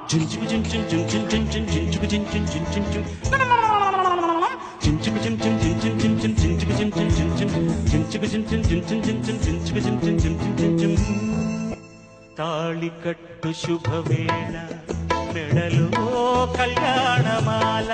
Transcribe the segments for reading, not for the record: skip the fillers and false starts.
తాళికట్టు శుభవేళ మెడలో కళ్యాణమాల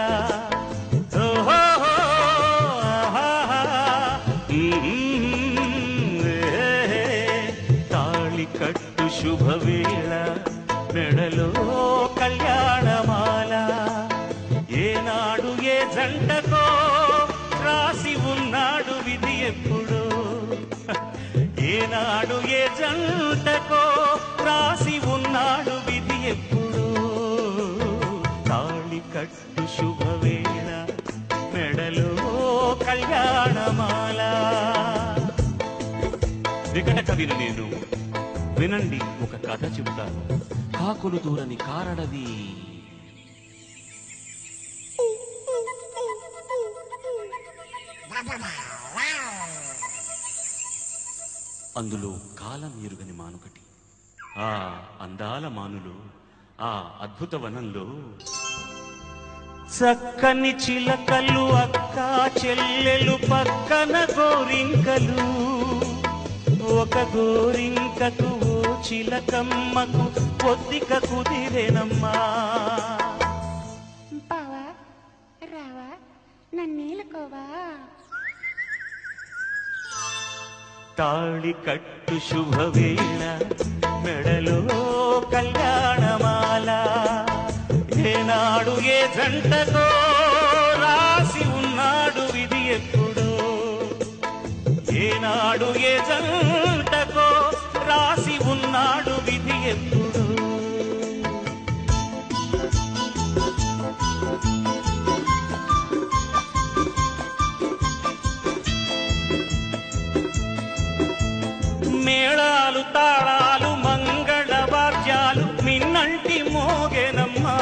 తాళికట్టు శుభవేళ మెడలో కళ్యాణమాల ఏనాడు ఏ జంటకో రాసి ఉన్నాడు విధి ఎప్పుడు ఏనాడు ఏ జంటకో రాసి ఉన్నాడు విధి ఎప్పుడు తాళికట్టు శుభవేళ మెడలో కళ్యాణమాల. వికట కవిని నేను, వినండి ఒక కథ చెబుతాను. కాకులు దూరని కారడవి. అందులో కాలం ఎరుగని మానుకటి. ఆ అందాల మానులు ఆ అద్భుత వనంలో చక్కని చిలకలు అక్క చెల్లెలు పక్కన గోరింకలు. ఒక గోరింకకు ఓ చిలకమ్మకు పొద్దిక కుదిరేనమ్మా. బావా రావా నన్నేలుకోవా. తాళికట్టు శుభవేళ మెడలో కళ్యాణమాల ఏనాడు ఏ జంటకో రాసి ఉన్నాడు విధి ఎప్పుడు ఏనాడు ఏ జంటకో రాసి ఉన్నాడు విధి ఎప్పుడు. మేళాలు తాళాలు మంగళ వాద్యాలు మిన్నంటి మోగెనమ్మా.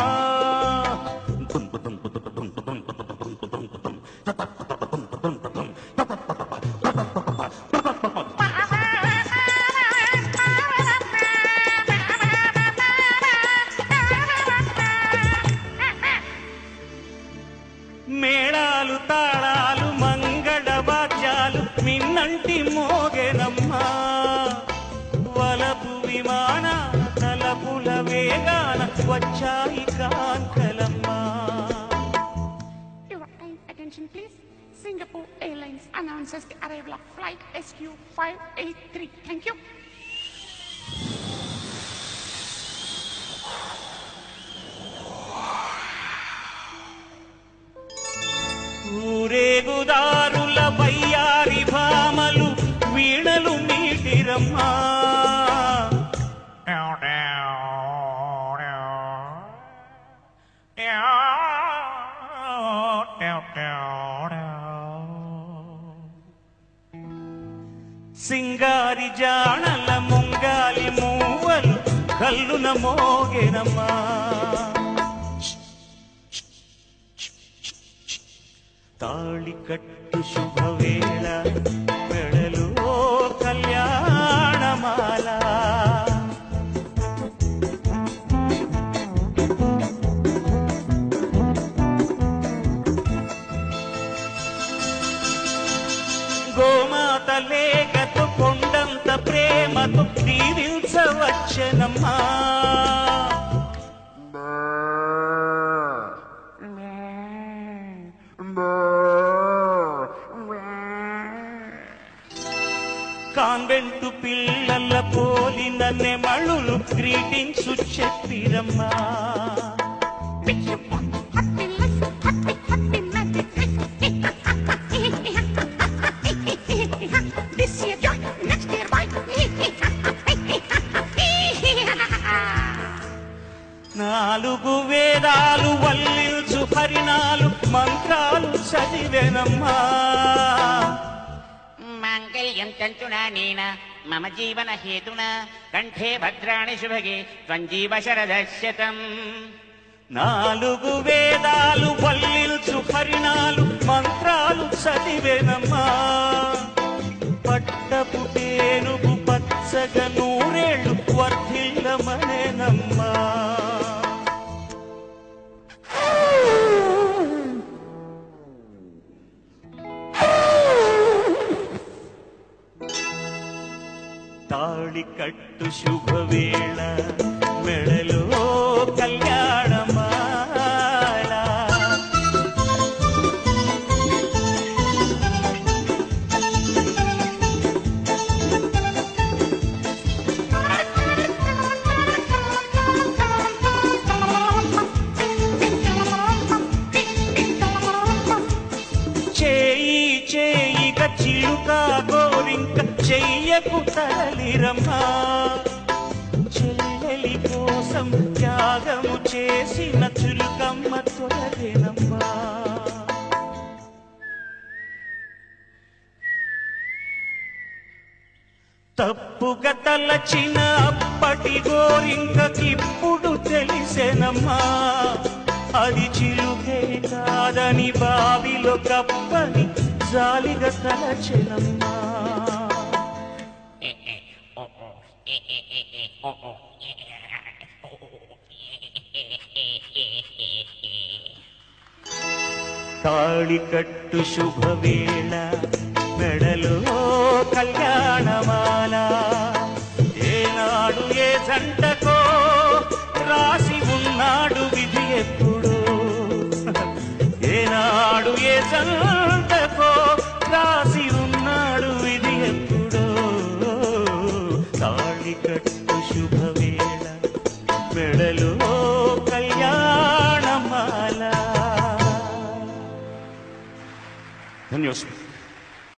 మేళాలు తాళాలు మంగళ వాద్యాలు మిన్నంటి మోగెనమ్మా. వలపు విమాన తలపుల వేగాన వచ్చాయి కాంతలమ్మా. Your kind attention please. Singapore Airlines announces the arrival of flight SQ583. Thank you. ఊరేగుదారుల వయ్యారి భామలు వీణలు మీటిరమ్మా. సింగారి జాణల ముంగాలి మూవలు కల్లున మోగెనమ్మా. తాళికట్టు శుభవేళ మెడలో కళ్యాణమాల. గోమాత లేఖతో కొండంత ప్రేమతో దీవించవచ్చనమ్మా. కాన్వెంటు పిల్లల పోలిన నెమళులు గ్రీటింగ్స్ చెప్పిరమ్మా. నాలుగు వేదాలు వల్లిల్చు హరినాలు మంత్రాలు చదివేనమ్మా. మాంగళ్యం తంతునా నేనా మమ జీవన హేతునా కంఠే భద్రాణి శుభగే త్వంజీవ శరదశతం. నాలుగు వేదాలు వల్లిల్చు హరినాలు మంత్రాలు చదివేనమ్మా. పట్టపు పేనుగు పచ్చగ నూరేళ్ళు వర్ధిల్లమనేనమ్మా. కట్టు శుభవేళ మెడలో కళ్యాణమాల చేయి చేయిక చిలుక గోరింక చెయ్యకు తరలిరమ్మా చెల్లెలి కోసం త్యాగము చేసిన చులుకమ్మ తొలగేనమ్మా తప్పుగా తలచిన అప్పటి గోరింకకిప్పుడు తెలిసెనమ్మా అది చిలుకే కాదని బావిలో కప్పని జాలిగా తలచెనమ్మా తాళి కట్టు శుభవేళ మెడలో కళ్యాణమా